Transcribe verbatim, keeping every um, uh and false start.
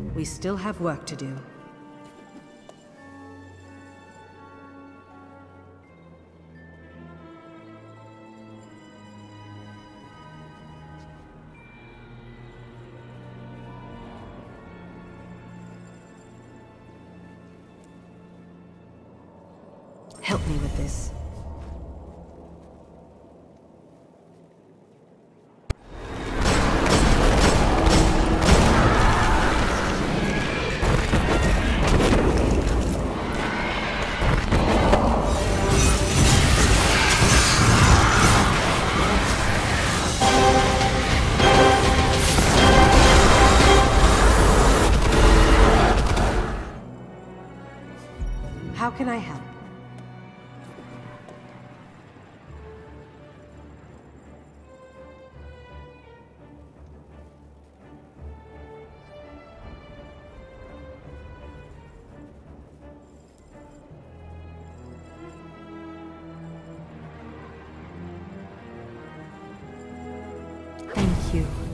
We still have work to do. Help me with this. How can I help? Thank you.